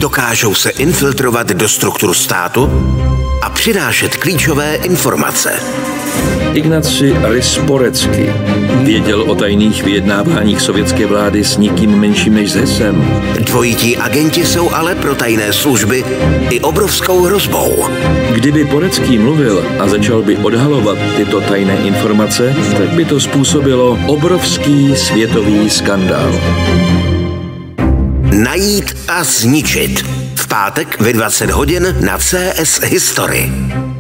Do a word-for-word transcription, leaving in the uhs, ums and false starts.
Dokážou se infiltrovat do struktur státu a přinášet klíčové informace. Ignacy Rysporecký věděl o tajných vyjednáváních sovětské vlády s nikým menším než s Hesem. Dvojití agenti jsou ale pro tajné služby i obrovskou hrozbou. Kdyby Porecký mluvil a začal by odhalovat tyto tajné informace, tak by to způsobilo obrovský světový skandál. Najít a zničit. V pátek ve dvacet hodin na C S History.